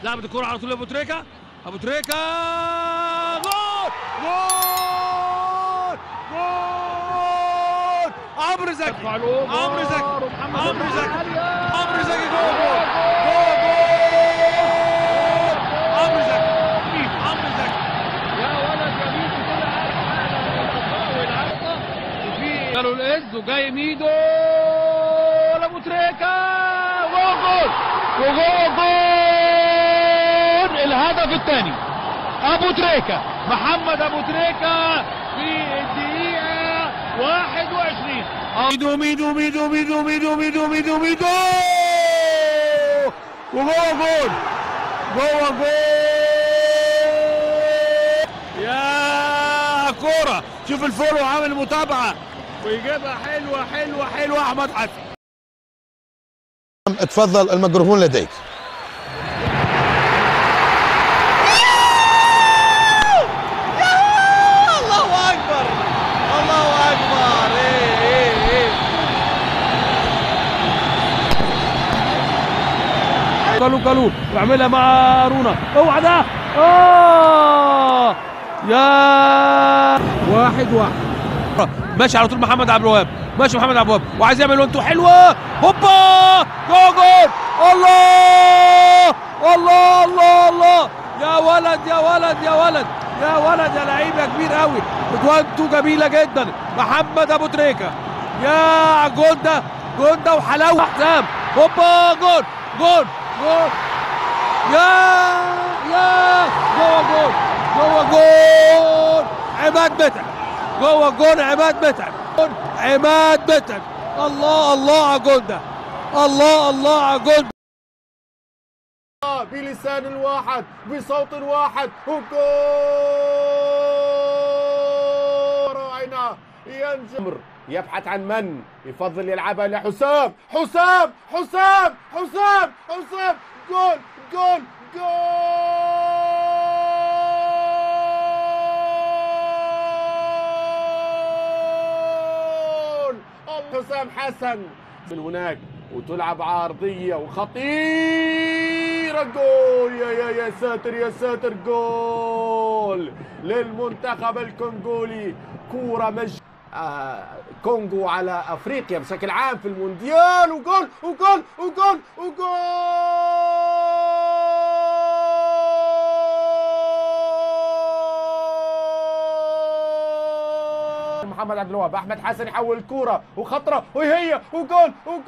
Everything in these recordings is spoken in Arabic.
لعبت الكرة على طول لابو تريكة. ابو تريكة جول جول جول. عمرو زكي عمرو زكي عمرو زكي عمرو زكي جول جول جول جول. عمرو زكي عمرو زكي يا ولد يا ميدو كده والعرضه وفي قالوا العز وجاي ميدو لابو تريكة جول جول وجول. الهدف الثاني ابو تريكة، محمد ابو تريكة في الدقيقة 21. ميدو ميدو ميدو ميدو ميدو ميدو ميدو ميدو وجوه جول جوه جول. يا كورة شوف الفرو عامل متابعة ويجيبها حلوة حلوة حلوة. احمد حسن اتفضل الميكروفون لديك. الله اكبر الله اكبر. قالوا ويعملها مع رونا. اوعى ده يا 1-1 ماشي على طول. محمد عبد الوهاب ماشي. محمد عبد الوهاب وعايز يعمل وانتو حلوه. هوبا جول. الله الله الله الله. يا ولد يا ولد يا ولد يا ولد يا لعيب يا كبير قوي. وانتو جميله جدا. محمد ابو تريكة يا جول ده وحلاوه حسام. هوبا جول جول جول. يا جوه جول عماد متعب. جوه جول عماد متعب. الله الله على الجول ده. الله على الجول ده. بلسان واحد بصوت واحد وجول. راعينا ينجمر يبحث عن من يفضل يلعبها لحسام. حسام جول جول جول. حسام حسن من هناك وتلعب عرضية وخطيرة. جول يا ساتر جول للمنتخب الكونغولي. كورة كونغو على افريقيا بشكل عام في المونديال. وجول محمد عبد الوهاب. احمد حسن يحول الكوره وخطره وهي وجول.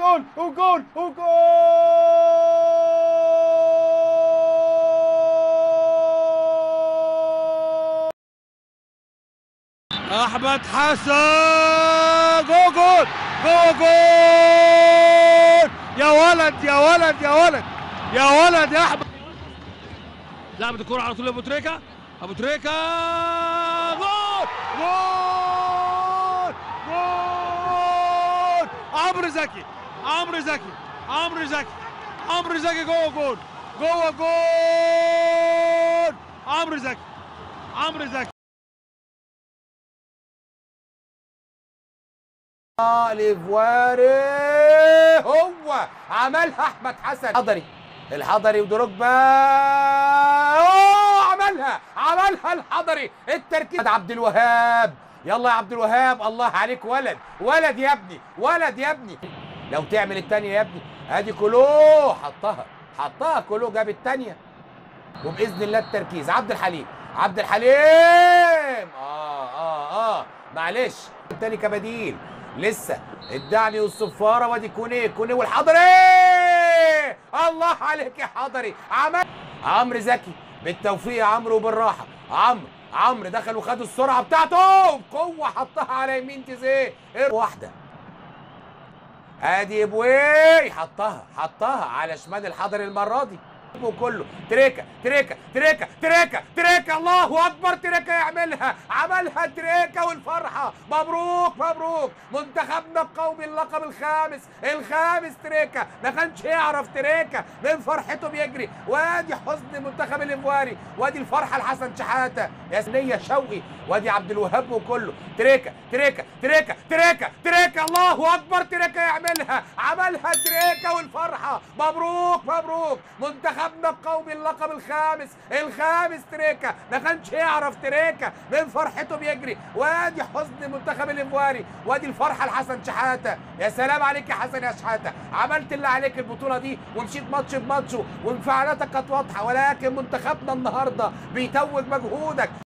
احمد حسن جول يا ولد يا احمد. لعبت الكرة على طول لابو تريكة. ابو تريكة جول. عمرو زكي جوه جول. عمرو زكي الإيفواري هو عملها. احمد حسن الحضري ودروجبا. عملها الحضري. التركيز عبد الوهاب. يلا يا عبد الوهاب الله عليك. ولد يا ابني لو تعمل الثانيه يا ابني. ادي كولو حطها كولو جاب الثانيه. وباذن الله التركيز عبد الحليم. معلش الثاني كبديل لسه. ادعني والصفاره. وادي كوني والحضري. الله عليك يا حضري. عمرو زكي بالتوفيق يا عمرو وبالراحه. عمرو دخل وخد السرعه بتاعته بقوه. حطها على يمين تيزيه واحده. ادي بوي حطها على شمال الحضري المره دي. وكله تريكة الله اكبر. تريكة عملها تريكة والفرحه. مبروك منتخبنا القومي اللقب الخامس. تريكة ما كانش يعرف. تريكة من فرحته بيجري. وادي حزن منتخب الايفواري. وادي الفرحه لحسن شحاته يا سنيه شوقي. وادي عبد الوهاب وكله. تريكة الله اكبر. تريكة عملها تريكة والفرحه. مبروك منتخب منتخبنا القومي اللقب الخامس تريكا ما كانش يعرف تريكا من فرحته بيجري. وادي حزن منتخب الإيفواري، وادي الفرحه لحسن شحاته. يا سلام عليك يا حسن يا شحاته، عملت اللي عليك البطوله دي ومشيت ماتش بماتش وانفعالاتك كانت واضحه، ولكن منتخبنا النهارده بيتوج مجهودك.